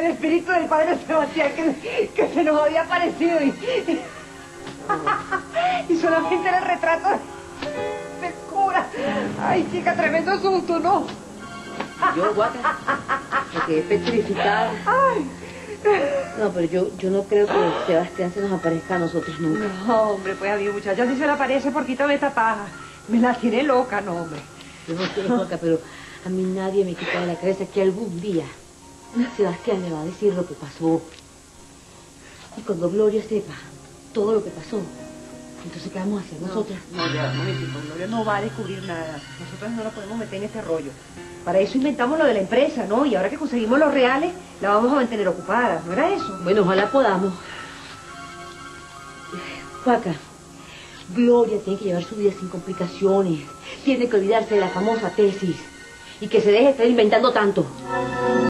el espíritu del padre Sebastián que se nos había aparecido y solamente era el retrato del cura. Ay, chica, tremendo susto, ¿no? Yo, guata, me quedé petrificada. Ay. No, pero yo no creo que Sebastián se nos aparezca a nosotros nunca. No, hombre, pues a mi muchacha sí se le aparece por quítame esta paja. Me la tiene loca, no, hombre. Yo no sé, Joaca, pero a mí nadie me quita de la cabeza que algún día Sebastián le va a decir lo que pasó. Y cuando Gloria sepa todo lo que pasó, entonces ¿qué vamos a hacer nosotras? No, ya, un momentito, Gloria no va a descubrir nada. Nosotros no nos podemos meter en este rollo. Para eso inventamos lo de la empresa, ¿no? Y ahora que conseguimos los reales, la vamos a mantener ocupada, ¿no era eso? Bueno, ojalá podamos. Joaca, Gloria tiene que llevar su vida sin complicaciones. Tiene que olvidarse de la famosa tesis. Y que se deje de estar inventando tanto.